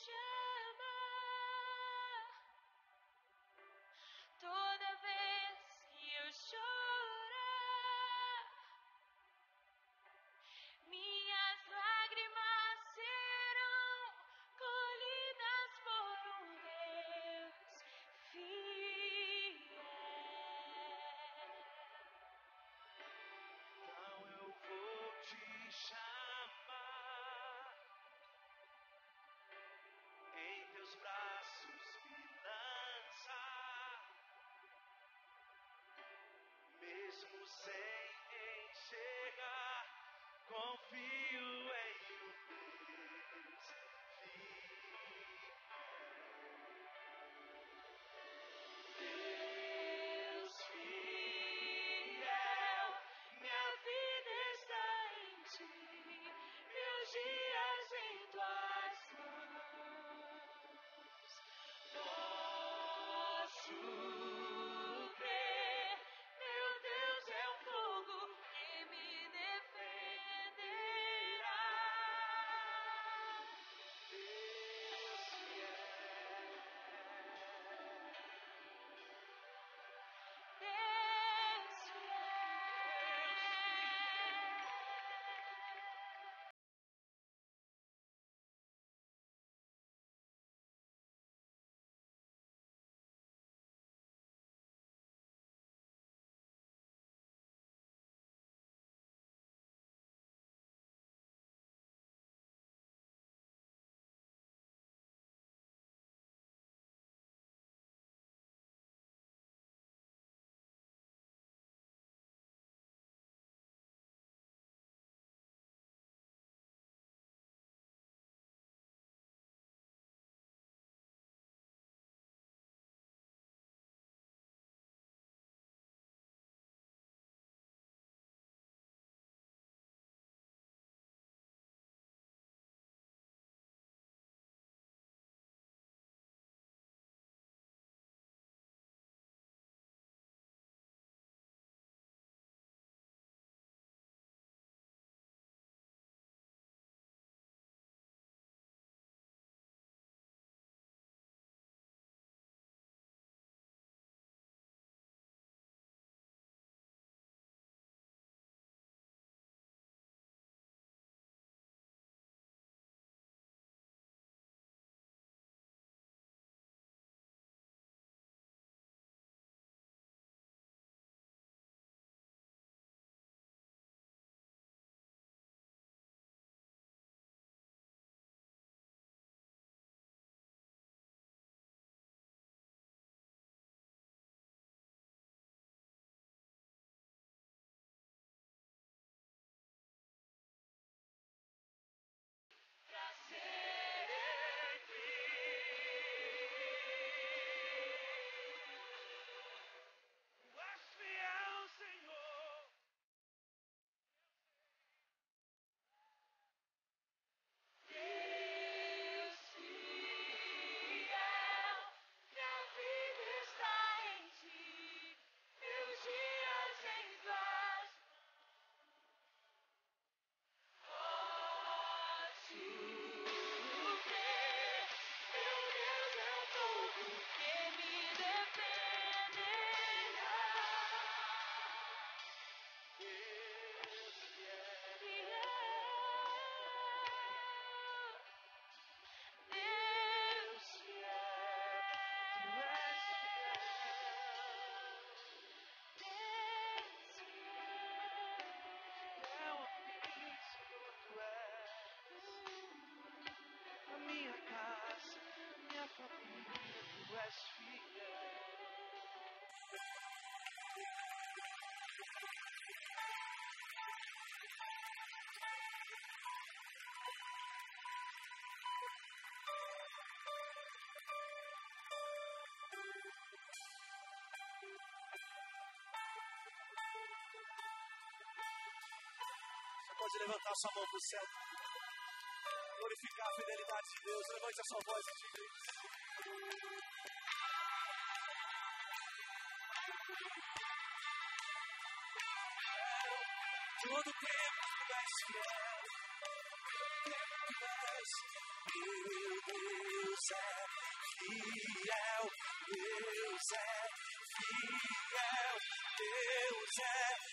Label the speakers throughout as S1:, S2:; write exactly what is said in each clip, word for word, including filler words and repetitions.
S1: chama. Toda vez que eu chorar, minhas lágrimas serão colhidas por um Deus fiel.
S2: Então eu vou te chamar, em teus braços me lançar, mesmo sem enxergar, confio em um Deus fiel. Deus fiel, minha vida está em ti, meus dias em tuas mãos. Posso crer, meu Deus é um fogo que me defenderá. Deus fiel, Deus fiel. Pra ser em ti, tu és fiel, Senhor. Deus fiel, minha vida está em ti, meus dias em tuas mãos. Posso crer, meu Deus é um fogo que me defenderá. Deus fiel, Deus fiel, tu és fiel, Deus fiel a mim, Senhor, tu és a minha casa, minha família, tu és fiel. Você pode levantar sua mão para o céu, glorificar a fidelidade de Deus. Levante a sua voz e diga isso. Todo tempo tu és fiel. Meu Deus é fiel, Deus é fiel, Deus é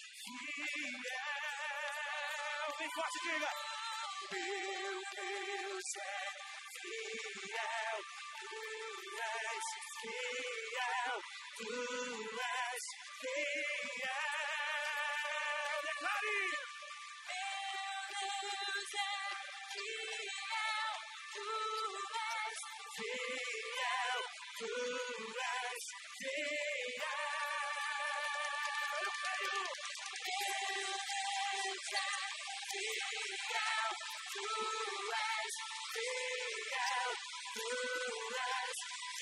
S2: fiel. Bem forte, diga. Meu Deus é fiel, tu és fiel, tu és fiel. Declare!
S1: Meu Deus é fiel, tu és
S2: Fiel, tu és fiel. Eu creio.
S1: Meu Deus é fiel, tu és
S2: Fiel, tu és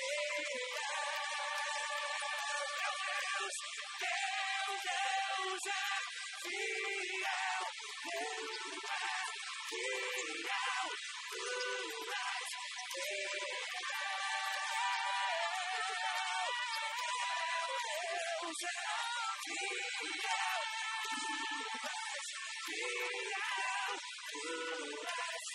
S2: fiel. Meu Deus, teu Deus é fiel, Deus é fiel, tu és fiel. Deus é fiel, tu és fiel, tu és